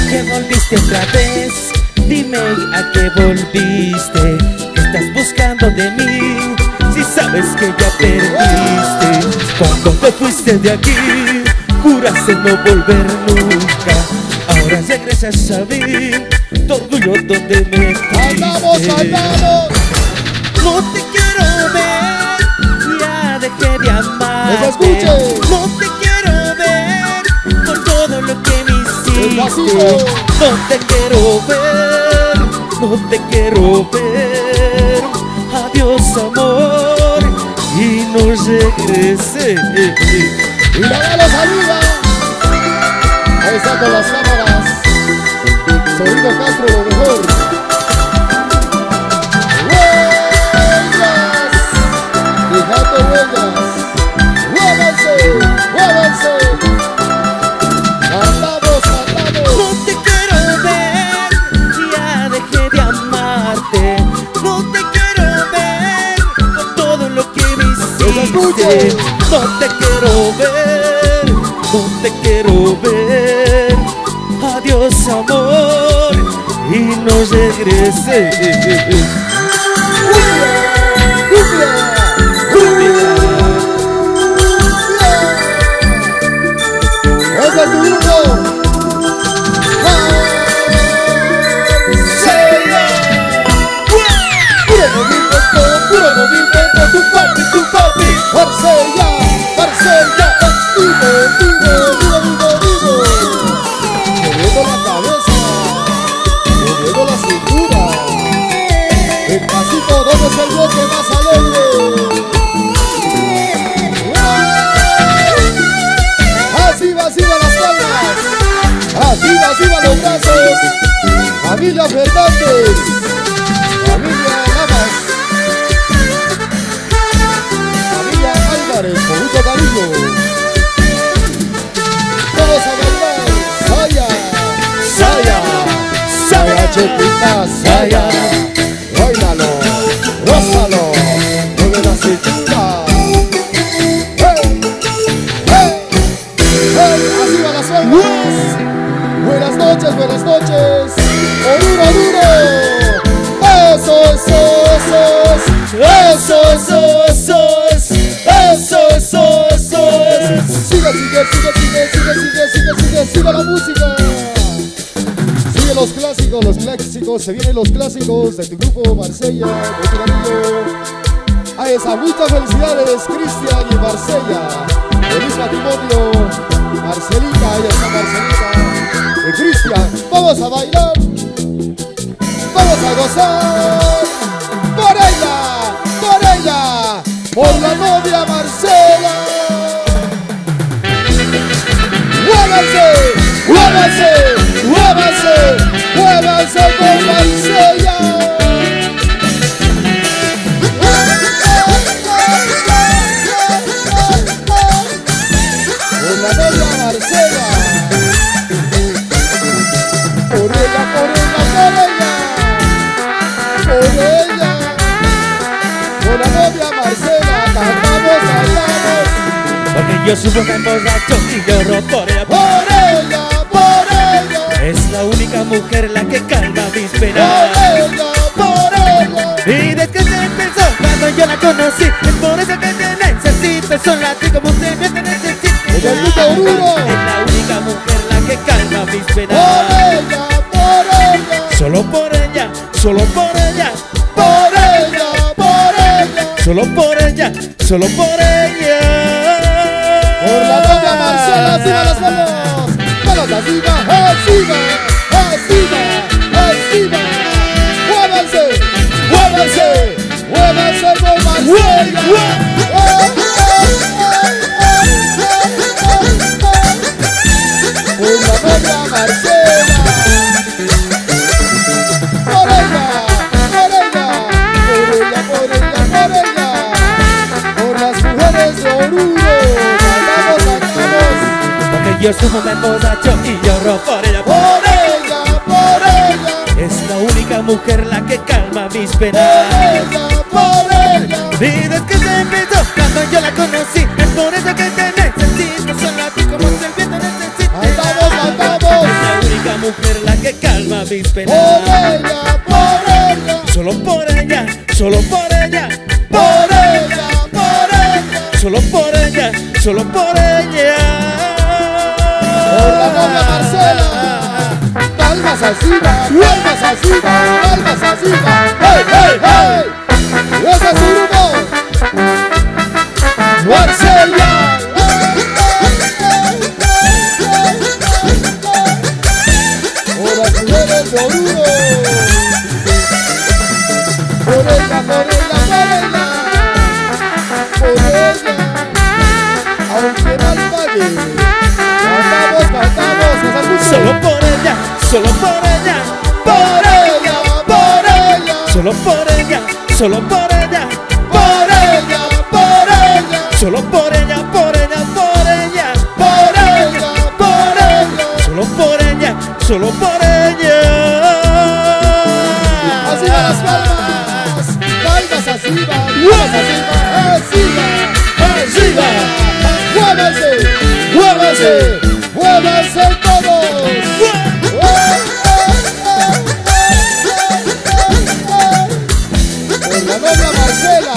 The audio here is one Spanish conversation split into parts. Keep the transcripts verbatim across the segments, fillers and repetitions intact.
qué volviste otra vez? Dime a qué volviste, ¿qué estás buscando de mí? Si sabes que ya perdiste. Cuando te fuiste de aquí, juraste no volver nunca. Ahora regresas a mí, tu orgullo donde me fuiste. ¡Andamos, andamos! No te quiero ver, ya dejé de amarte. No te quiero ver por todo lo que me hiciste. No te quiero ver, no te quiero ver. Adiós amor, y no regresé. Y la mano saluda. Ahí está con las cámaras. Sonido Castro, lo mejor. ¡Huellas! Dejando huellas. ¡Muévanse! ¡Muévanse! ¡Andamos, andamos! No te quiero ver, ya dejé de amarte. No te quiero ver por todo lo que me hiciste. No te quiero ver, no te quiero ver. Adiós amor, y no regresé. ¡Ese es tu grupo! ¡Puro movimiento, puro movimiento! ¡Tu papi, tu papi! ¡Marsella, Marsella! ¡Vivo, vivo, vivo, vivo, vivo! Moviendo la cabeza, moviendo la cintura. El pasito, ¿dónde es el bloque más alegre? Arriba, arriba las palmas, arriba, arriba los brazos. Familia Fernández, familia Lamas, familia Álvarez, con mucho cariño. Vamos a bailar, Saya, Saya, Saya, chiquita, Saya. Báilalo, gózalo, mueve la cintura. ¡Arriba las palmas! Buenas noches, buenas noches. ¡Oruro, oruro! ¡Eso, eso, eso! ¡Eso, eso, eso! ¡Eso, eso, eso! Sigue, sigue, sigue, sigue, sigue, sigue, sigue, sigue, sigue la música. Sigue los clásicos, los clásicos. Se vienen los clásicos de tu grupo Marsella, de tu amigo. Ahí está, muchas felicidades, Cristian y Marsella. Feliz matrimonio. Marcelita, ahí está Marcelita. Y Cristian, vamos a bailar. Vamos a gozar. Por ella, por ella, por la novia Marcela. ¡Muévanse! ¡Muévanse! ¡Muévanse! ¡Muévanse con Marcella! Con la novia Marcela. Por ella, por ella, por ella. Por ella. Con la novia Marcela. Cantamos, cantamos. Porque yo subo un emborracho y lloro por ella. Por ella, por ella. Es la única mujer la que calma mis Por penas. ella, por ella. Y desde que se empezó, cuando yo la conocí, es por eso que te necesito. Solo a ti como usted me necesita. Ella es Rita Oruro. Es la única mujer la que calma mis Por penas. ella, por ella. Solo por ella, solo por ella, Por ella, por ella. solo por ella, solo por ella. Por la novia Marcela, arriba las manos. Manos arriba, arriba, arriba, arriba. Muévanse, muévanse, muévanse con Marcela. Por la novia Marcela. Por ella, por ella, por ella, por ella, por ella. Por las mujeres de Oruro. Cantamos, cantamos. Porque yo subo un emborracho y lloro por ella. Por ella, por ella. Es la única mujer la que calma mis Por penas. ella, por ella. Y desde que se empezó, cuando yo la conocí, es por eso que te necesito. Solo a ti como si el viento necesita. Andamos, andamos. Es la única mujer la que calma mis penas. Por ella, por ella, Solo por ella, solo por ella, por ella, por ella. solo por ella, solo por ella. Por la novia Marcela. Palmas arriba, palmas arriba, palmas arriba. ¡Hey, hey, hey! Y ese es su grupo. Marcela. Por las mujeres de Oruro. Por ella, por ella, por ella. Por ella. Aunque mal pague. Cantamos, cantamos, que se escuche. Solo por ella, solo por ella, Por ella, por ella. solo por ella, solo por ella, Por ella, por ella. solo por ella, por ella, por ella, Por ella, por ella. solo por ella, solo por ella. Así van las palmas. Palmas arriba, palmas arriba. Arriba, arriba. Muévanse, muévanse, muévanse todos. Por la novia Marcela.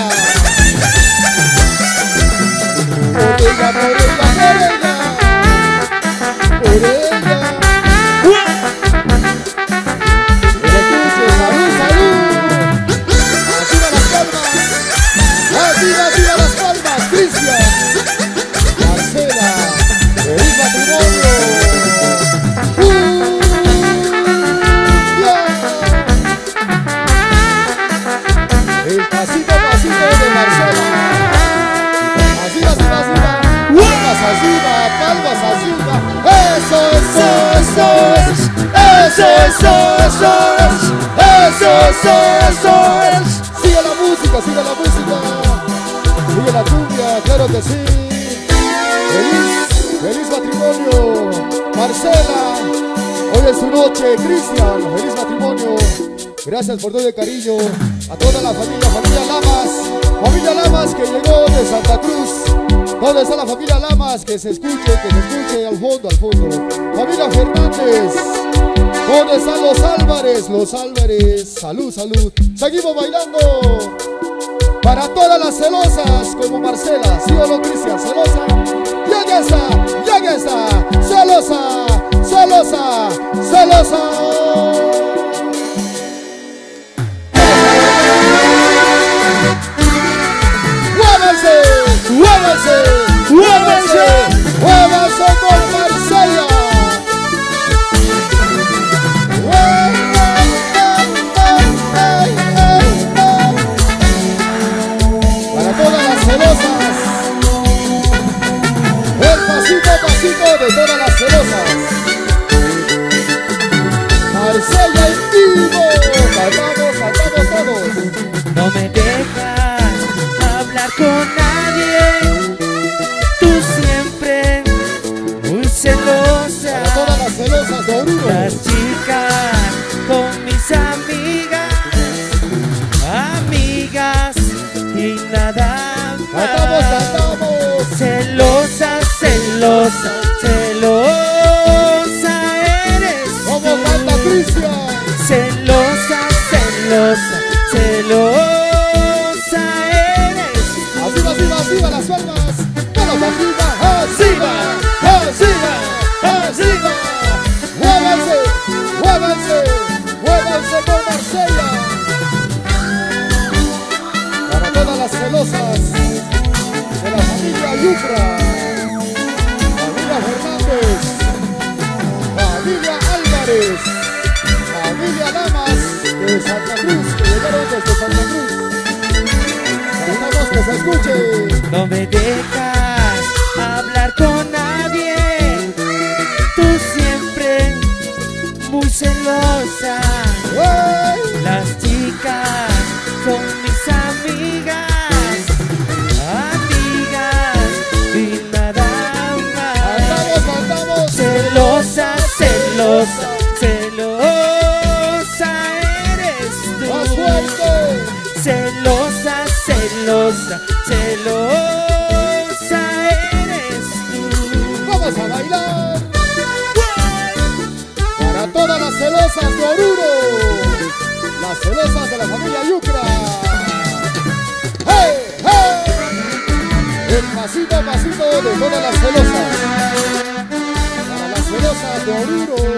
Por ella, por ella, por ella. Por ella. Escuche, salud, salud. Arriba las palmas. Arriba, arriba las palmas. Cristian. Marcela. Feliz matrimonio. Uh, yeah. El pasito, pasito de Marcela. Arriba, arriba, arriba. Palmas arriba, palmas arriba. Eso, eso, eso es. Eso, eso, eso es. Eso, eso, eso es. Sigue la música, sigue la música. Sigue la cumbia, claro que sí. Feliz, feliz matrimonio. Marcela, hoy es tu noche. Cristian, feliz matrimonio. Gracias por todo el cariño a toda la familia, familia Lamas. Familia Lamas que llegó de Santa Cruz. ¿Dónde está la familia Lamas? Que se escuche, que se escuche al fondo, al fondo. Familia Fernández. ¿Dónde están los Álvarez? Los Álvarez. Salud, salud. Seguimos bailando. Para todas las celosas como Marcela. ¿Sí o no, Cristian? Celosa. Ya que está, ya que está. Celosa, celosa, celosa. ¡Muévanse! ¡Muévanse! ¡Muévanse! ¡Muévanse con Marcela! Para todas las celosas, el pasito a pasito de todas las celosas. Marcela en vivo, cantamos, cantamos todos. No me dejas hablar con nadie, tú siempre muy celosa. Para todas las celosas de Oruro. Las chicas con mis amigas, amigas y nada Cantamos, más. cantamos. Celosa, celosa, celosa eres ¿Cómo tú. canta Cristian? Celosa, celosa, celosa eres tú. Arriba, arriba, arriba las palmas. Manos arriba, arriba, arriba, arriba. Muévanse, muévanse, muévanse con Marcela. Para todas las celosas de la familia Yucra, familia Fernández, familia Álvarez, familia Lamas de Santa Cruz, que llegaron desde Santa Cruz. Cantamos que se escuche. No me dejas hablar con nadie, tú siempre muy celosa. ¡Hey! Las chicas son mis amigas, amigas y nada más. Cantamos, cantamos. Celosa, celosa, celosa eres tú. Más fuerte. Celosa, celosa, celosa eres tú. Vamos a bailar. Para todas las celosas de Oruro, las celosas de la familia Yucra. ¡Hey, hey! El pasito a pasito de todas las celosas, para las celosas de Oruro.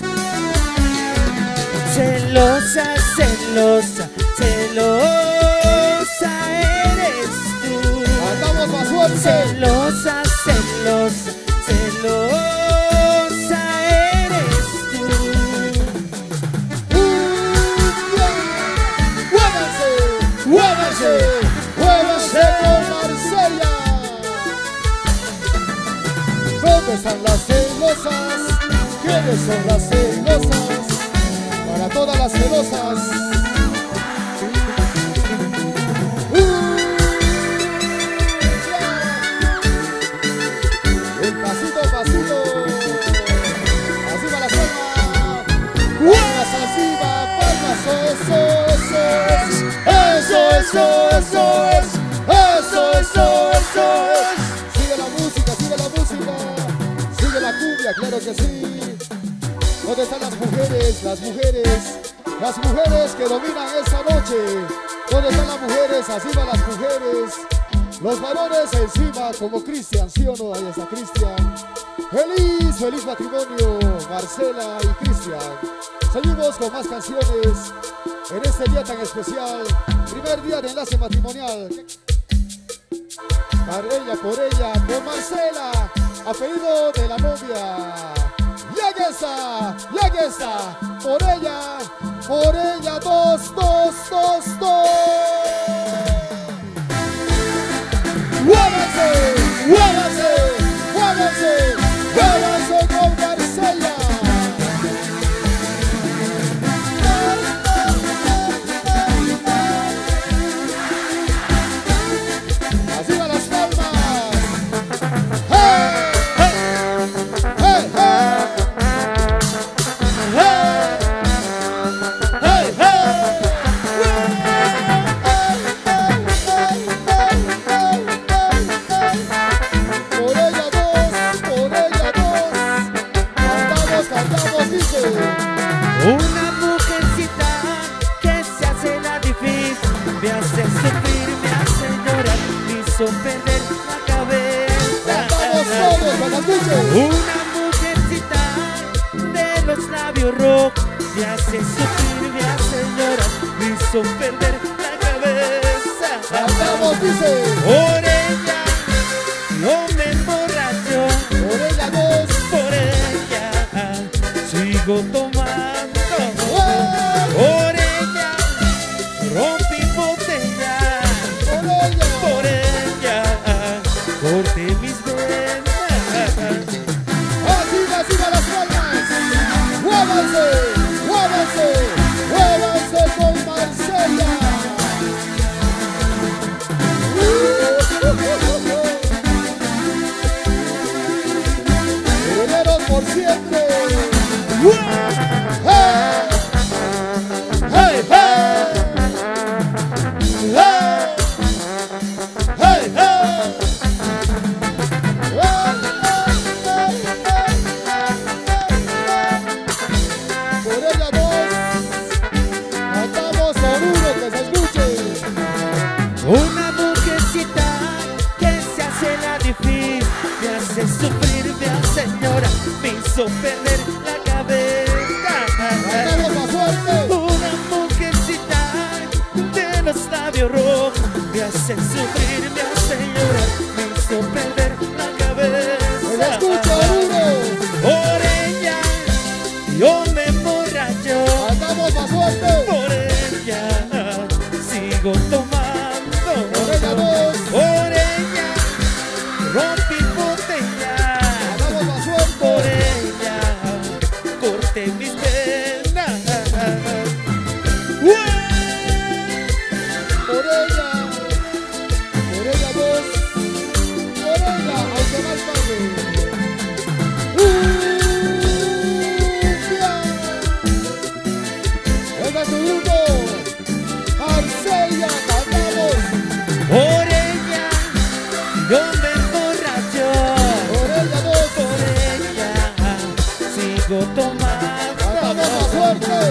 Celosa, celosa, celosa eres tú. Andamos más fuerte. Celosa, celosa, celosa eres tú. ¡Muévanse! ¡Muévanse! ¡Muévanse con Marsella! ¿Dónde están las celosas? ¿Quiénes son las celosas? Para todas las celosas. El pasito a pasito. Así va la palma. Palmas así va, palmas. Eso, eso es. Eso, eso, eso es. Eso, eso, eso es. Sigue la música, sigue la música. Sigue la cumbia, claro que sí. ¿Dónde están las mujeres? Las mujeres, las mujeres que dominan esta noche. ¿Dónde están las mujeres? Así van las mujeres. Los varones encima como Cristian, ¿sí o no? Ahí está Cristian. Feliz, feliz matrimonio, Marcela y Cristian. Seguimos con más canciones en este día tan especial. Primer día de enlace matrimonial. Para ella, por ella, por Marcela, apellido de la novia. Ya que está, ya que está, por ella, por ella, dos, dos, dos, dos. ¡Muévanse, muévanse, muévanse, muévanse con Marcela! Así van las palmas. ¡Hey! ¡Hey, hey! Una mujercita que se hace la difícil, me hace sufrir, me hace llorar, me hizo perder la cabeza. Una mujercita de los labios rojos, me hace sufrir, me hace llorar, me hizo perder la cabeza. Cantamos, dice. Por ella no me emborracho, por ella dos, por ella sigo tomando. Por ella rompí botella, por ella, por ella corté mis venas. Así va, así va las palmas. Muévanse, muévanse, muévanse con Marcela. Herederos por siempre. ¡Hey! ¡Hey, hey! ¡Hey! ¡Hey, hey! Por ella dos, cantamos por uno que se escuche. Una mujercita que se hace la difícil, me hace sufrir, me hace llorar, me hizo perder la cabeza. Cantamos más fuerte. Una mujercita de los labios rojos, me hace sufrir, me hace llorar, me hizo perder la cabeza. Se escucha uno. Por ella yo me emborracho, Cantamos más fuerte. por ella sigo tomando, Por ella dos. por ella rompí botella, Cantamos más fuerte. por ella corté mis venas. Por ella, por ella dos, por ella, aunque más tarde. ¡Cumbia! ¡Ese es tu grupo! ¡Marsella, cantamos! Por ella yo me emborracho, Por ella dos, por ella sigo tomando.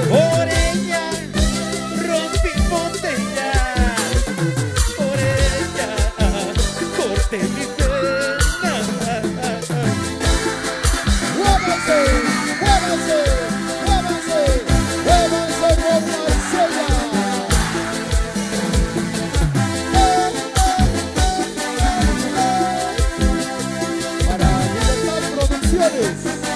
Por ella rompí botellas, por ella corté mi pena. Muévanse, muévanse, muévanse, muévanse con Marcela. Para Libertad Producciones.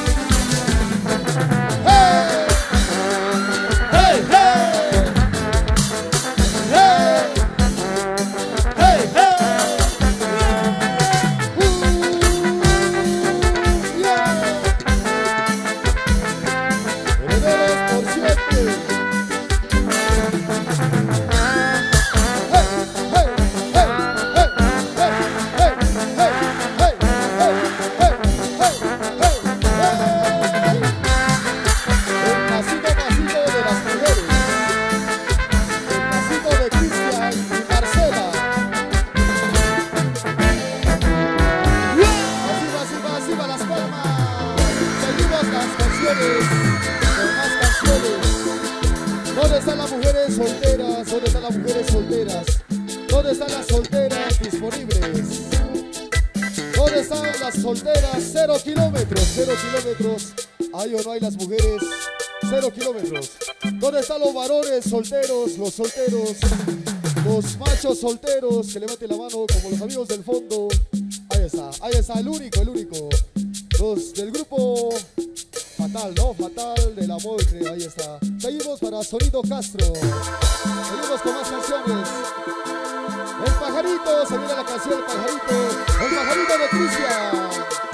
¿Dónde están las mujeres solteras? ¿Dónde están las mujeres solteras? ¿Dónde están las solteras disponibles? ¿Dónde están las solteras? Cero kilómetros, cero kilómetros. ¿Hay o no hay las mujeres? Cero kilómetros. ¿Dónde están los varones solteros? Los solteros, los machos solteros, que levanten la mano como los amigos del fondo. Ahí está, ahí está, el único, el único. Los del grupo Fatal, ¿no? Fatal del amor, ahí está. Seguimos para Sonido Castro. Seguimos con más canciones. El pajarito, se viene la canción El pajarito. El pajarito de Cristian.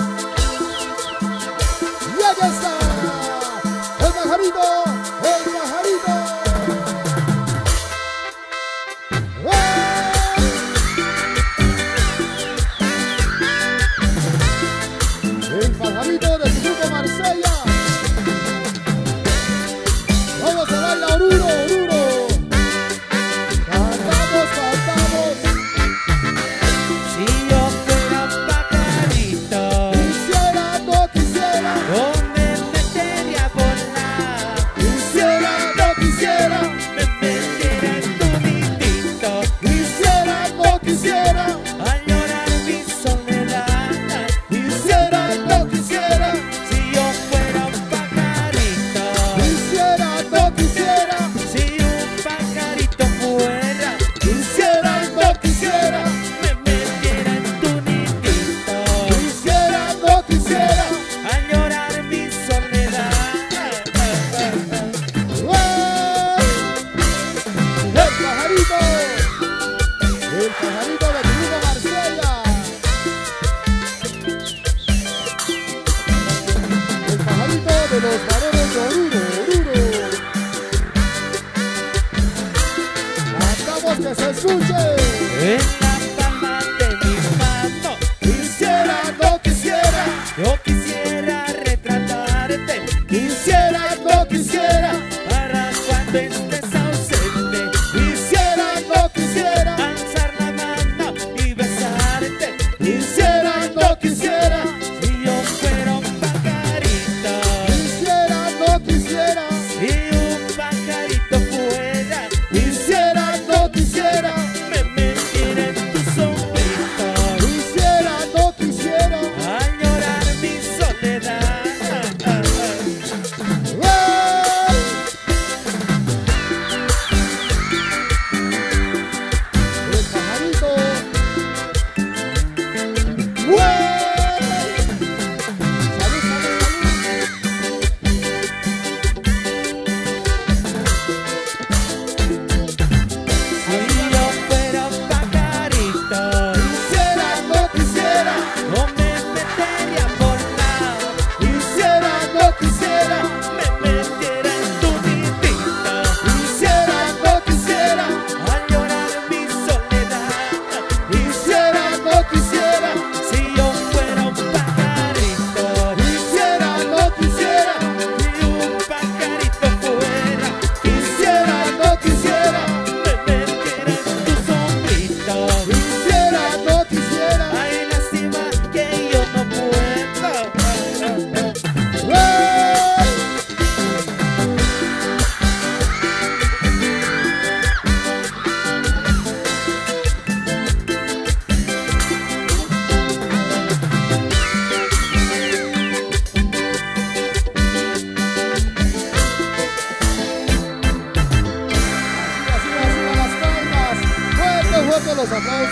Y allá está. El pajarito, el pajarito. ¡Eh! El pajarito de su grupo Marsella. Vamos a bailar Oruro, Oruro. Cantamos, cantamos. Si yo fuera un pajarito, Quisiera, no quisiera. no me metería a volar. Quisiera, no quisiera. Me metería en tu nidito, Quisiera, no quisiera. a llorar mi soledad. Quisiera, no quisiera. Si yo fuera un pajarito, Quisiera, no quisiera. si un pajarito fuera, Quisiera, no quisiera. me metiera en tu nidito, Quisiera, no quisiera. a llorar mi soledad. El pajarito. El pajarito de tu grupo Marsella. El pajarito de los varones de Oruro, Oruro. Cantamos que se escuche. En la palma de mi mano, Quisiera, no quisiera. yo quisiera retratarte, Quisiera, no quisiera. para cuando estés ausente, Quisiera, no quisiera. alzar la mano y besarte. Quisiera, no quisiera. Si yo fuera un pajarito, Quisiera, no quisiera. si un pajarito fuera, Quisiera, no quisiera. me metiera en tu sombrito, Quisiera, no quisiera. a llorar mi soledad. ¡Eh!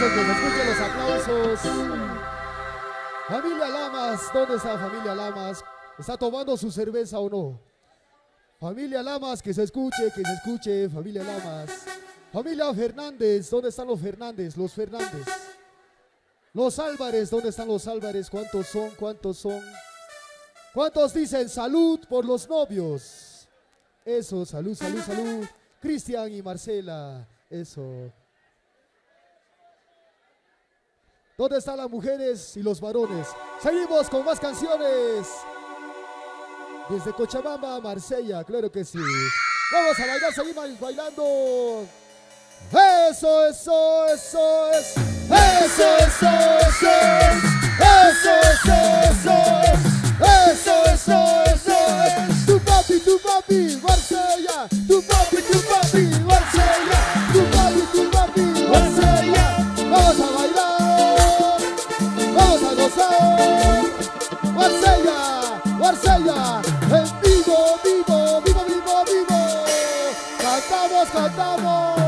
aplausos, que se escuchen los aplausos. Familia Lamas, ¿dónde está familia Lamas? ¿Está tomando su cerveza o no? Familia Lamas, que se escuche, que se escuche, familia Lamas. Familia Fernández, ¿dónde están los Fernández? Los Fernández. Los Álvarez, ¿dónde están los Álvarez? ¿Cuántos son? ¿Cuántos son? ¿Cuántos dicen salud por los novios? Eso, salud, salud, salud. Cristian y Marcela, eso. ¿Dónde están las mujeres y los varones? Seguimos con más canciones. Desde Cochabamba a Marsella, claro que sí. Vamos a bailar, seguimos bailando. Eso, eso, eso es. Eso, eso, eso es. Eso, eso, eso es. Eso, eso, eso es. Tu papi, tu papi, Marsella. Tu papi, tu papi, Marsella. Tu papi, tu papi, Marsella. Vamos a bailar. Vamos a gozar. Marsella, Marsella. En vivo, vivo, vivo, vivo, vivo. Cantamos, cantamos.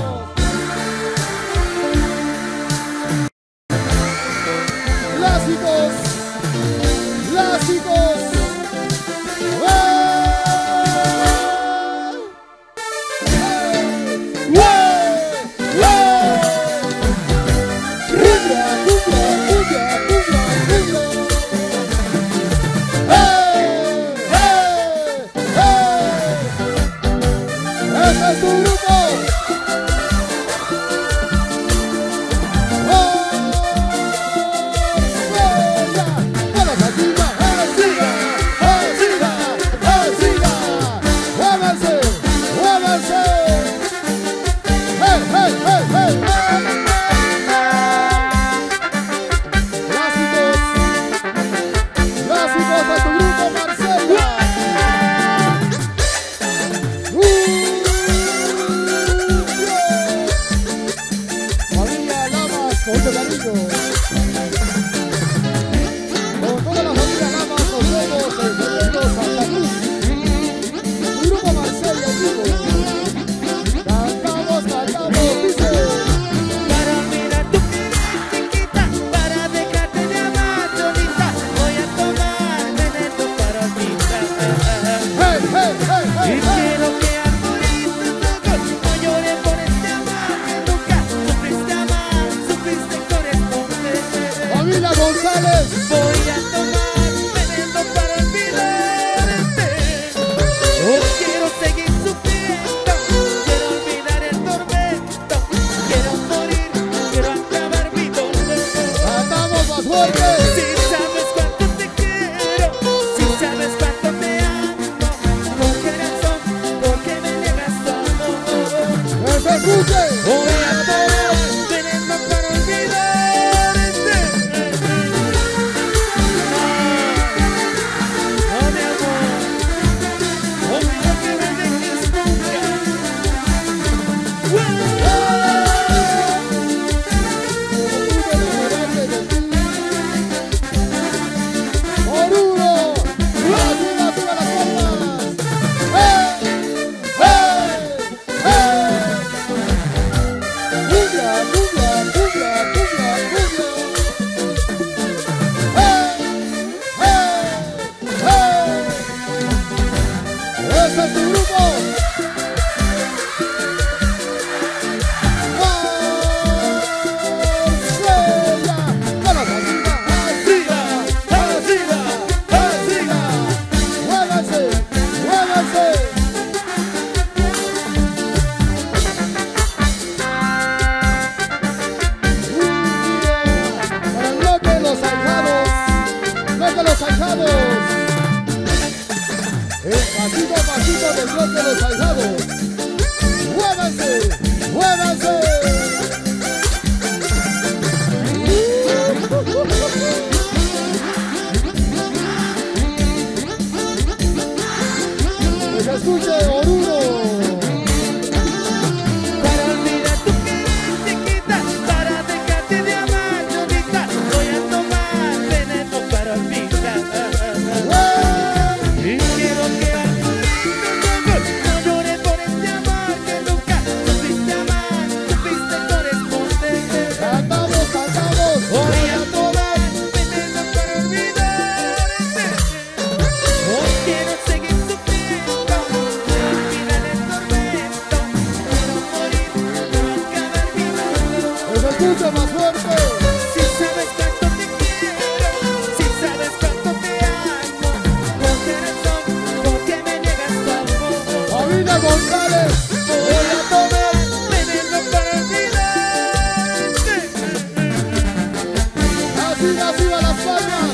Clásicos, clásicos. ¡Ese es tu grupo! Cantamos. familia González. Voy a tomar veneno para olvidarte. Así, así va las palmas.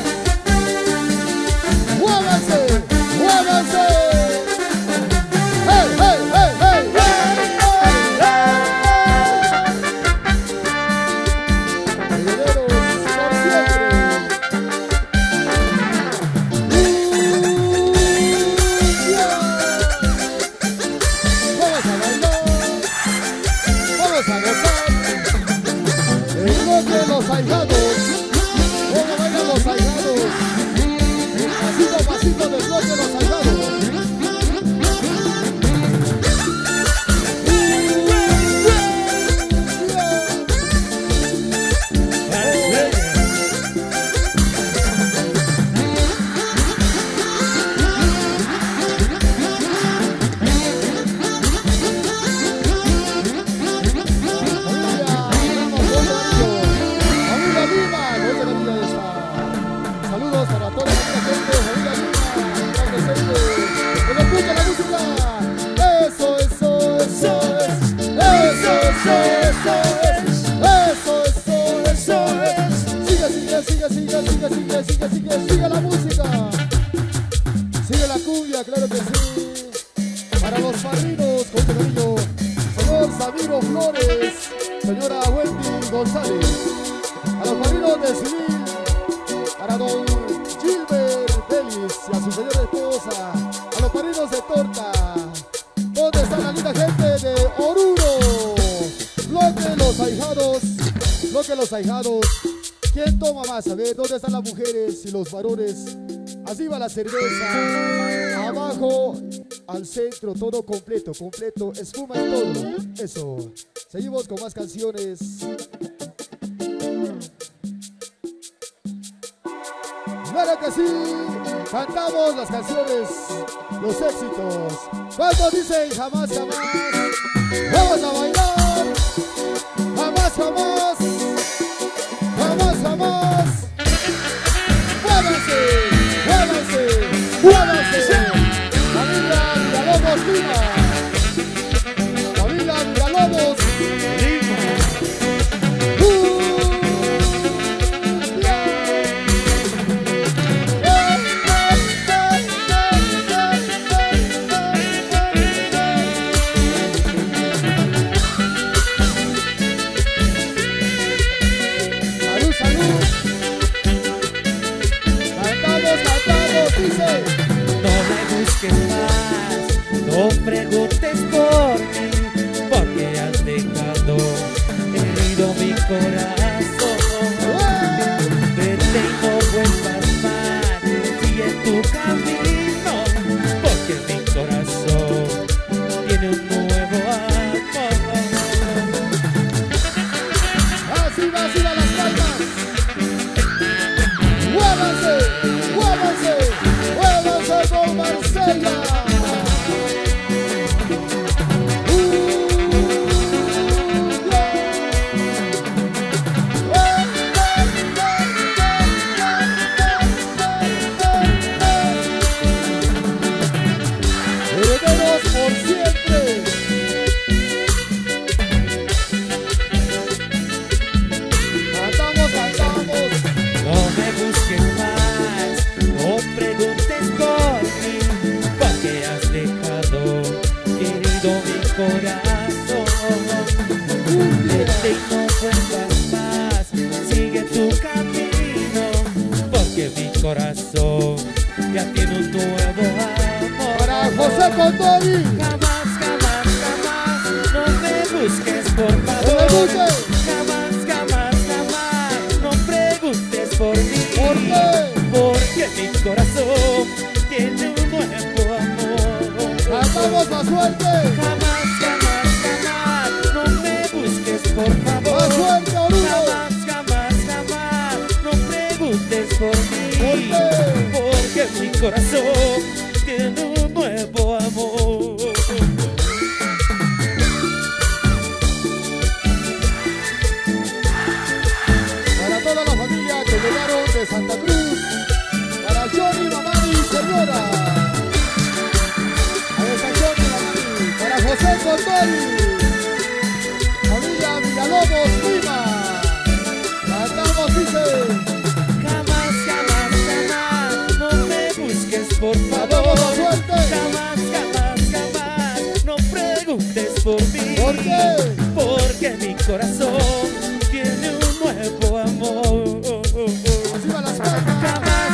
¡Muévanse! ¡Muévanse! ¡Hey, hey, hey, hey, hey! Los ahijados, cómo bailan los ahijados, pasito a pasito del bloque de los ahijados. Saludos para toda la gente, familia Lima, presente. Que nos escucha la música. Eso, eso, eso es. Eso, eso, eso es. Eso, eso, eso es. Sigue, sigue, sigue, sigue, sigue, sigue, sigue, sigue, sigue la música. Sigue la cumbia, claro que sí. Para los padrinos, con este cariño, señor Samiro Flores, señora Wendy González. A los padrinos de civil, para don Gilbert Delis y a su señora esposa, a los padrinos de torta. ¿Dónde está la linda gente de Oruro? Bloque los ahijados, bloque los ahijados. ¿Quién toma más? A ver, ¿dónde están las mujeres y los varones? Así va la cerveza. Abajo, al centro, todo completo, completo, espuma y todo. Eso. Seguimos con más canciones. Claro que sí, cantamos las canciones, los éxitos. ¿Cuántos dicen jamás, jamás? Vamos a bailar. Jamás, jamás. Jamás, jamás. Muévanse, muévanse, muévanse. Familia Villalobos Lima. Familia Villalobos Lima. No preguntes por mí, porque has dejado herido mi corazón. Vete y no vuelvas más, sigue tu camino, porque mi corazón tiene un nuevo amor. Así va, así va las palmas. Muévanse, muévanse, muévanse con Marsella. Corazón, vete y no vuelvas más, sigue tu camino, porque mi corazón ya tiene un nuevo amor. Para José Condori. Jamás, jamás, jamás, no me busques, por favor. No me busques. Jamás, jamás, jamás, no preguntes por mí. ¿Por qué? Porque mi corazón tiene un nuevo amor. Cantamos más fuerte. Jamás, jamás, jamás, no me busques, por favor. Más fuerte, Oruro. Jamás, jamás, jamás, no preguntes por mí. ¿Por qué? Porque mi corazón tiene un nuevo amor. Para toda la familia que llegaron de Santa Cruz, para Johnny, mamá y señora. A ver, Johnny, mamá y José Condori, familia Villalobos Lima. Cantamos, dice. Jamás, jamás, jamás, no me busques, por favor. Jamás, jamás, jamás, no preguntes por mí. ¿Por qué? Porque mi corazón tiene un nuevo amor. Así van las palmas. Jamás,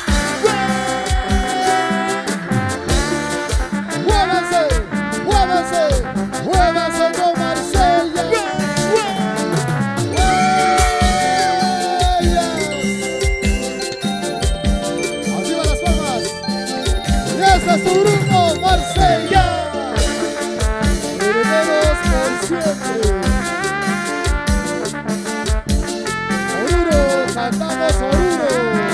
¡Muévanse! ¡Muévanse! ¡Muévanse con Marsella! Así van las palmas. Y ese es tu grupo, Marsella. Herederos por siempre. Oruro, cantamos Oruro.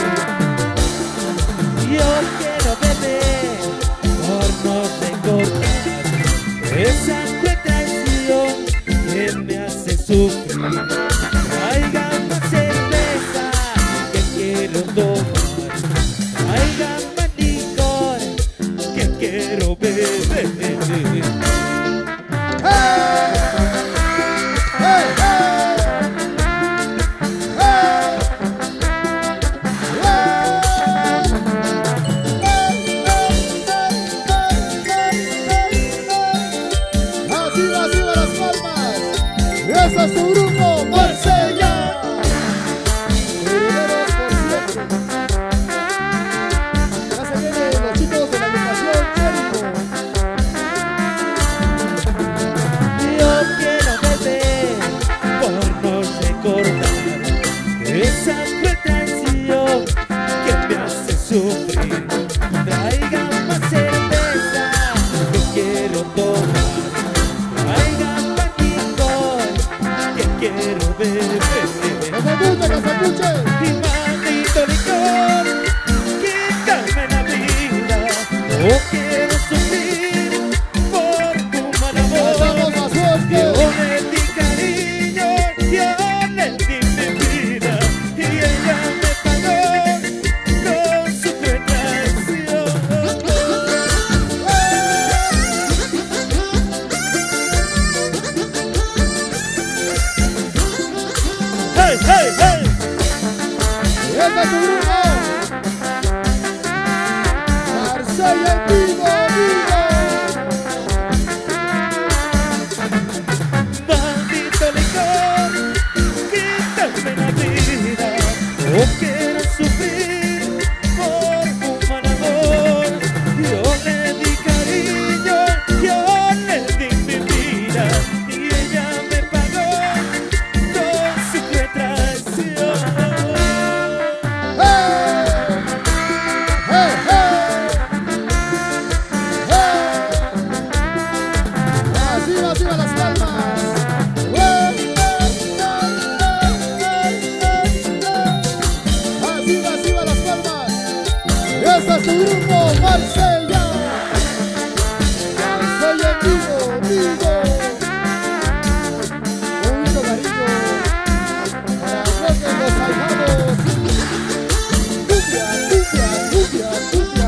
yo quiero beber por no recordar esa cruel traición que me hace sufrir. Traigan más cerveza que quiero tomar, traigan más licor que quiero beber. ¡Ese es tu grupo, Marsella! Herederos por siempre. Ya se vienen los chicos de la agrupación Jericho. Yo quiero beber por no recordar esa cruel traición que me hace sufrir. Traigan más cerveza que quiero tomar, traigan más licor que quiero beber. ¡Que se escuche, que se escuche! Y maldito licor, quítame la vida, no quiero sufrir por tu mal amor. ¡Cantamos más fuerte! Yo le di cariño, yo le di mi vida, y ella me pagó con su cruel traición. ¡Hey, hey, hey! ¡Ese es tu grupo! ¡Marsella en vivo, vivo! Maldito licor, quítame la vida, no quiero sufrir por un mal amor. Yo le di cariño, yo le di mi vida, y ella me pagó con su cruel traición. ¡Hey! ¡Hey, hey! ¡Hey! Así va, así van las palmas. ¡Hey, hey, hey, hey, hey, hey! Así va, así van las palmas. ¡Ese es tu grupo, Marsella! Marsella en vivo, vivo. Con mucho cariño para todos los ahijados. Cumbia, cumbia, cumbia, cumbia,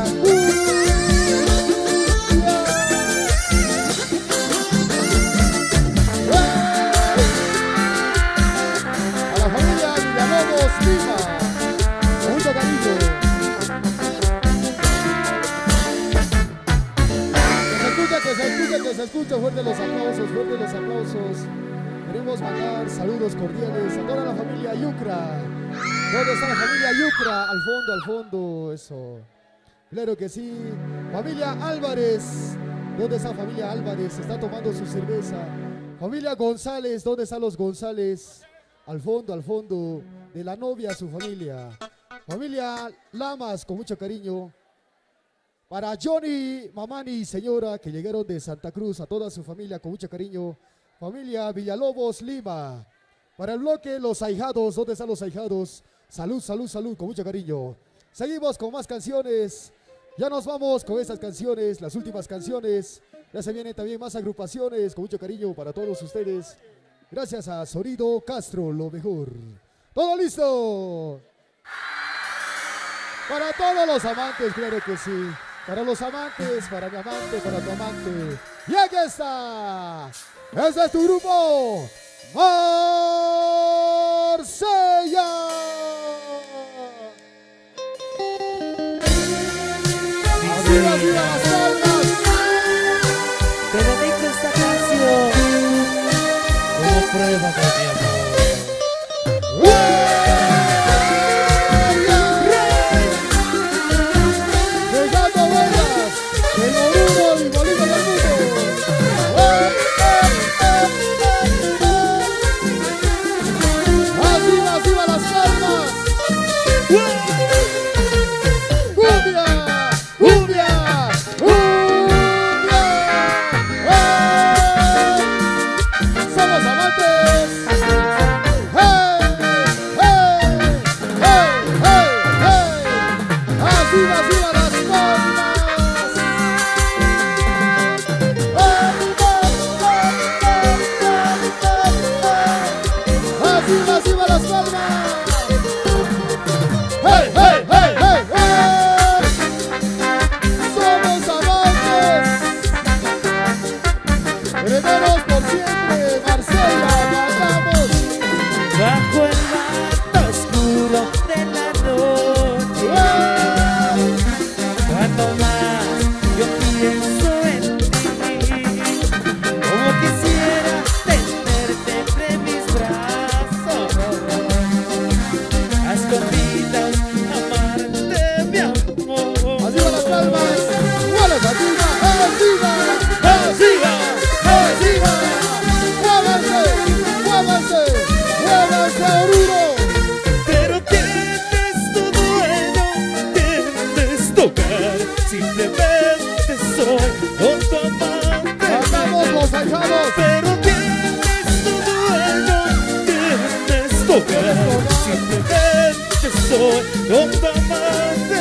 cumbia. A la familia Villalobos Lima, con mucho cariño. Que se escuche, que se escuche, que se escuche. Fuerte los aplausos, fuerte los aplausos. Queremos mandar saludos cordiales a toda la familia Yucra. ¿Dónde está la familia Yucra? Al fondo, al fondo, eso. Claro que sí. Familia Álvarez. ¿Dónde está familia Álvarez? Está tomando su cerveza. Familia González. ¿Dónde están los González? Al fondo, al fondo. De la novia, su familia. Familia Lamas, con mucho cariño. Para Johnny, Mamani y señora que llegaron de Santa Cruz, a toda su familia con mucho cariño. Familia Villalobos Lima. Para el bloque Los Ahijados, ¿dónde están los ahijados? Salud, salud, salud, con mucho cariño. Seguimos con más canciones. Ya nos vamos con estas canciones, las últimas canciones. Ya se vienen también más agrupaciones, con mucho cariño para todos ustedes. Gracias a Sorido Castro, lo mejor. ¿Todo listo? Para todos los amantes, claro que sí. Para los amantes, para mi amante, para tu amante. Y aquí está. Ese es tu grupo. Marsella. Arriba, arriba las palmas. Te dedico esta canción como prueba de mi amor. Dejando huellas en Oruro y Bolivia del mundo. Arriba, arriba las palmas. ¡Cumbia! ¡Cumbia! ¡Cumbia! ¡Hey! ¡Somos amantes! ¡Hey! ¡Hey! ¡Hey! ¡Hey! ¡Hey! ¡Arriba, arriba las palmas! ¡Arriba, arriba las palmas! ¡Hey, hey, hey, hey, hey! ¡Somos amantes! Herederos por siempre, Marsella, cantamos. Bajo el manto oscuro de la noche, cuando más yo pienso en ti, como quisiera tenerte entre mis brazos, a escondidas amarte mi amor. Arriba las palmas, iguales arriba, arriba, ¡Arriba! arriba. Muévanse, muévanse, muévanse, Oruro. Pero tienes tu dueño, tienes tu hogar, simplemente soy otro amante. Cantamos los ahijados. Pero tienes tu dueño, tienes tu hogar, simplemente soy otro amante.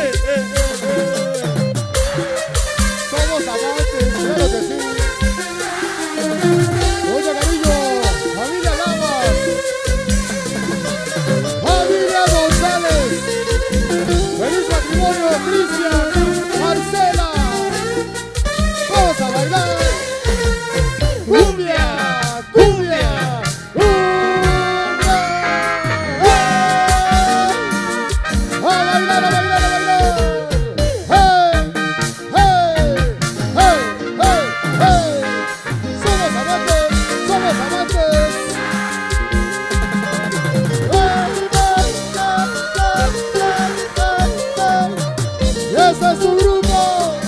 Somos amantes, claro que sí. Oye, cariño, familia Lamas, familia González, feliz matrimonio, Cristian, Marcela. Vamos a bailar. Cumbia, cumbia, cumbia. A bailar, a bailar, a bailar. Hey, hey, hey, hey, hey. Somos amantes, somos amantes. Hey, hey, hey, hey, hey, hey. Y ese es tu grupo.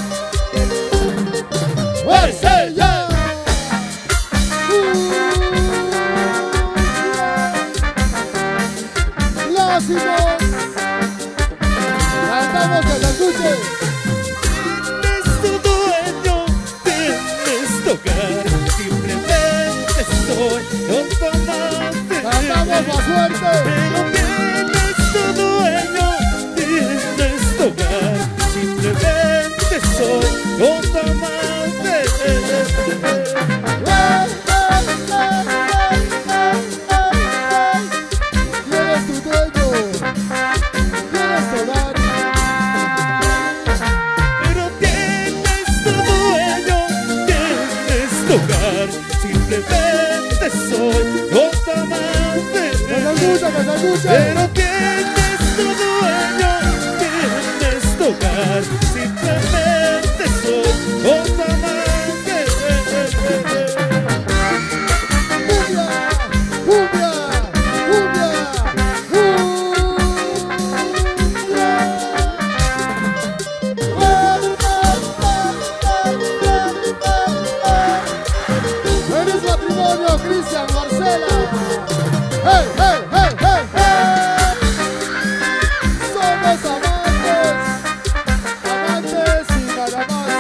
Marsella. Clásicos. Cantamos que se escuche. Tienes tu dueño, tienes tu hogar, simplemente soy otro amante. Cantamos más fuerte. Pero tienes tu dueño, tienes tu hogar, simplemente soy otro amante. Hey, hey, hey, hey, hey, hey, hey. ¿Quién es tu dueño? ¿Quién es tu hogar? Pero tienes tu dueño, tienes tu hogar, simplemente soy otro amante. Que se escuche, que se escuche. Pero tienes tu dueño, tienes tu hogar, simplemente soy otro amante. Cumbia, cumbia, cumbia, cumbia. Feliz matrimonio, Cristian, Marcela. Hey, hey, hey, hey, hey. Somos amantes, amantes y nada más.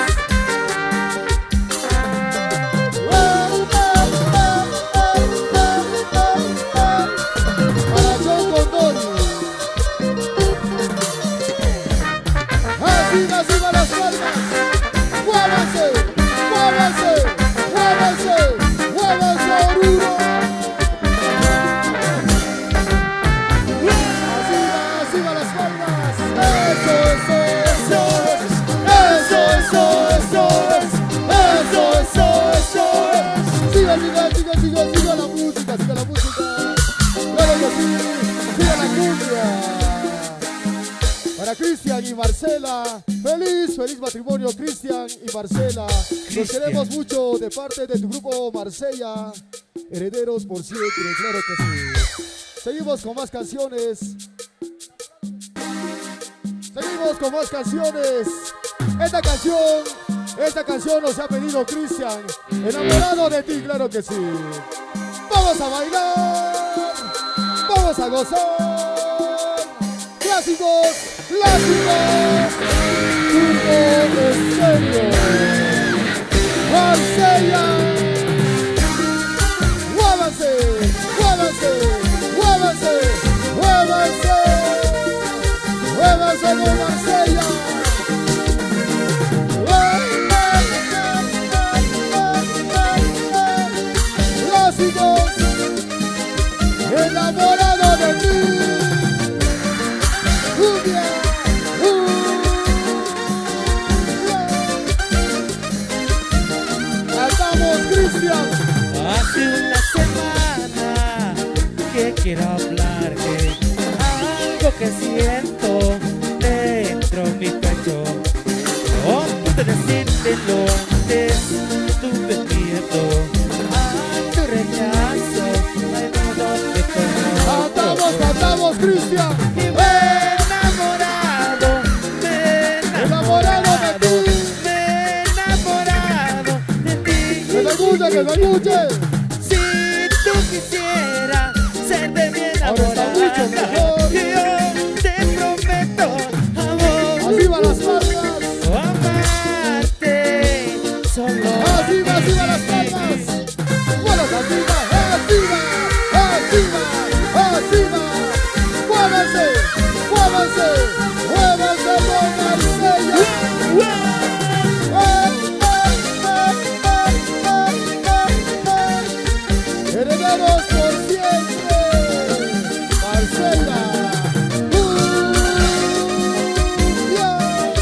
Para John Condori. Arriba, arriba las palmas. Muévanse, muévanse, muévanse, muévanse, Oruro. siga, siga, siga, siga la música, siga la música. Claro que sí, siga la cumbia. Para Cristian y Marcela, feliz, feliz matrimonio Cristian y Marcela. Los queremos mucho de parte de tu grupo Marsella. Herederos por siempre, claro que sí. Seguimos con más canciones. Seguimos con más canciones. Esta canción, esta canción nos ha pedido Cristian. Enamorado de ti, claro que sí. Vamos a bailar, vamos a gozar. Clásicos, clásicos. Turbo en serio. Marsella. Muévanse, muévanse, muévanse, muévanse. Muévanse con Marsella. Clásicos. Enamorado de ti. Cumbia. Cantamos, Cristian. Hace una semana que quiero hablarte, algo que siento dentro de mi pecho. Oh, pude decírtelo antes, tuve miedo a tu rechazo, ay, no, ¿dónde estoy? Cantamos, cantamos, Cristian. Y me he enamorado, me he Enamorado de ti. me he enamorado de ti. Que se escuche, que se escuche. Si tú quisieras ser de mi Ahora está enamorada, mucho mejor. yo te prometo, amor, Arriba las palmas. amarte solo. Arriba, arriba las palmas. Buenas arriba, arriba, arriba, arriba. Muévanse, muévanse, muévanse con Marsella. Eh, eh, eh, eh, eh, eh. Herederos por siempre. Marsella. Cumbia.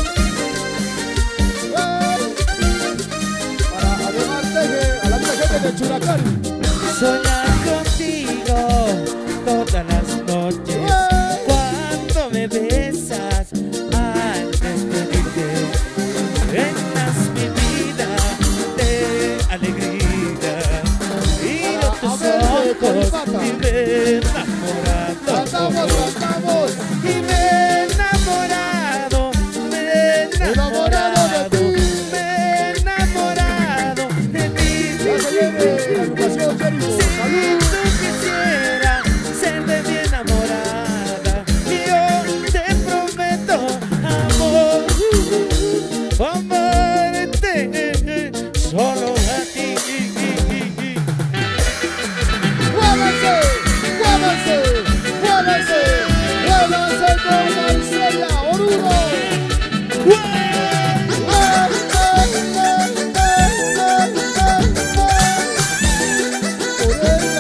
Eh. Para además Teje, a la gente de Churacán. Soñar contigo todas las noches, cuando me besas al despedirte, llenas mi vida de alegría, y no tus ojos y me enamorado, Cantamos, cantamos. y me he enamorado, me he Enamorado de enamorado, ti. me he enamorado de ti. Ya se viene la agrupación Jericho. Si Salud. tú quisieras ser de mi enamorada, yo te prometo, amor, amarte solo a ti. Muévanse, muévanse, muévanse, muévanse con Marsella, Oruro. Eh, eh, eh, eh, eh, eh, eh. Por ella.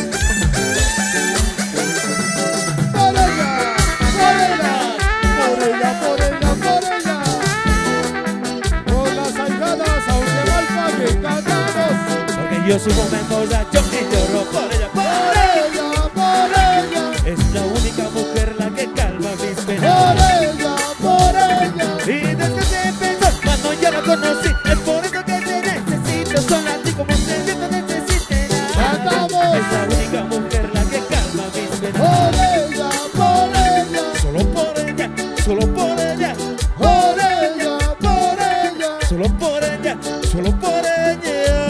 Por ella, por ella, por ella, por ella, por ella. Con las ahijadas, aunque mal paguen, cantamos. Porque yo soy un borracho y lloro por ella, Por por ella. ella, por ella, Es la única mujer la que calma mis por penas. ella, por ella. Y desde que empezó, cuando yo la conocí, es por eso que te necesito, solo a ti como te siento necesitarás. Cantamos. Es la única mujer la que calma mis penas. Por ella, por ella, Solo por ella, solo por ella, por ella, por ella. solo por ella, solo por ella.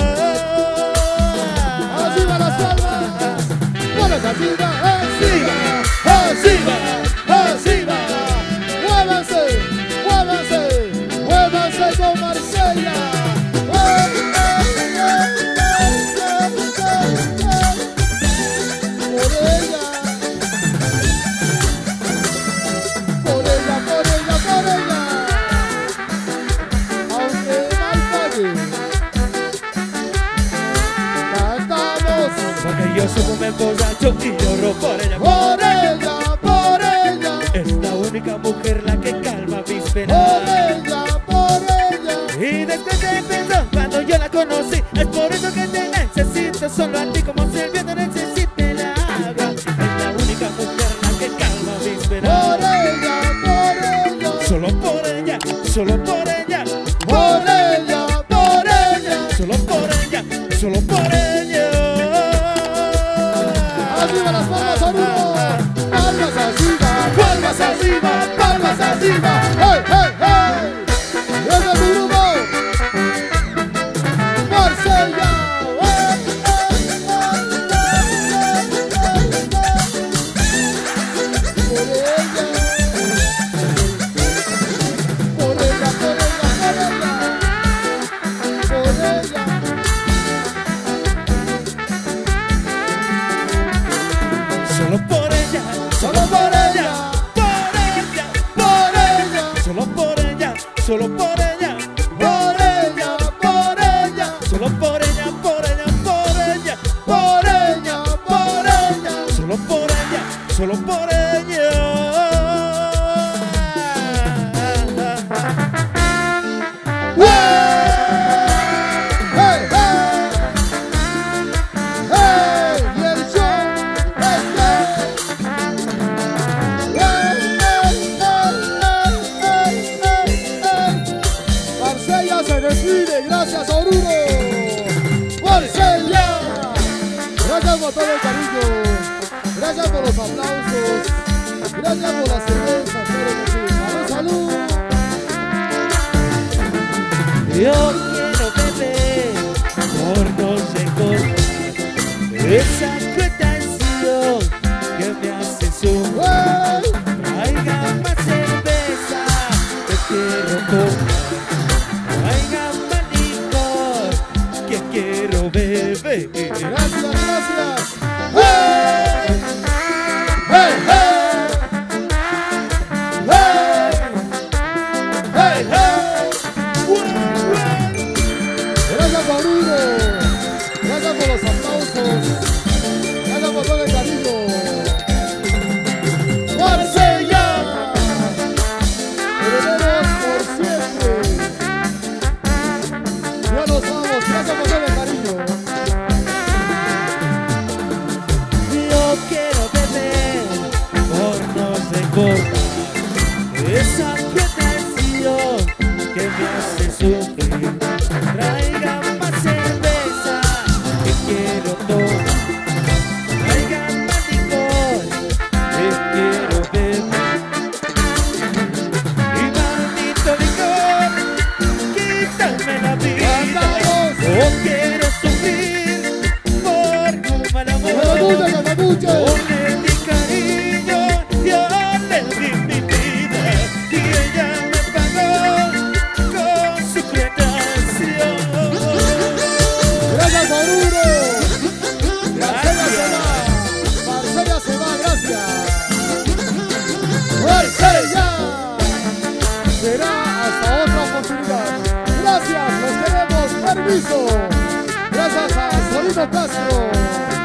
Arriba las palmas, buenas arriba, arriba, arriba, arriba. Muévanse, muévanse, muévanse con Marsella. Eh, eh, eh, eh, eh, eh. Por ella, por ella, por ella, por ella. Aunque mal pague. Cantamos. Porque yo soy un borracho y lloro por ella. Por ella, por ella, Es la única mujer la que calma mis por penas. ella, por ella. Y desde que empezó, cuando yo la conocí, es por eso que te necesito. quiero solo a ti como si el viento necesite el agua. Es la única mujer la que calma mi esperanza. Por ella, por ella. Solo por ella, solo por ella. Por ella, por ella. Solo por ella, solo por ella. Arriba las palmas, arriba. Palmas arriba, palmas arriba, palmas arriba. ¡Hey, hey, hey! ¡Desde tu grupo! ¡Marsella! ¡Hey, hey, hey, hey, hey, hey! Por ella, por ella, por ella, por ella, por ella. Solo por ella, Solo por ella, por ella, por ella, solo por ella, solo por ella, por ella, por ella, solo por ella, por ella, por ella, por ella, por ella. solo por ella, solo por ella. ¡Hey, hey! ¡Hey! Y el show es que... ¡Hey, hey, hey, hey, hey, hey! Marsella se despide, gracias Oruro. Marsella, gracias por todo el cariño, gracias por los aplausos, gracias por la cerveza, claro que sí. ¡Salud, salud! Yo quiero beber por no recordar esa tentación que me hace sufrir. ¡Hey! Traiga más cerveza, que quiero tomar. Traiga más licor, que quiero beber. Gracias, gracias. ¡Hey! ¡Hey, hey! ¡Hey! ¡Hey, hey! Gracias por Oruro. Gracias por los aplausos. Gracias por todo el cariño. ¡Marsella! Herederos por siempre. Ya nos vamos. Gracias por todo el cariño. Yo quiero beber por no recordar esa tentación que me hace sufrir. Traiga más cerveza, que quiero tomar. Traiga más licor, que quiero beber. Y maldito licor, quítame la vida. ¡Vamos! No quiero sufrir por un mal ¡Que me amor. escuchen, que me escuchen! Yo le di cariño, yo le di mi vida y ella me pagó con su tentación. ¡Gracias, Oruro! ¡Marsella se va! ¡Marsella se va! ¡Gracias! ¡Marsella! Será hasta otra oportunidad. ¡Gracias! ¡Los queremos! ¡Permiso! ¡Gracias a Solino Castro!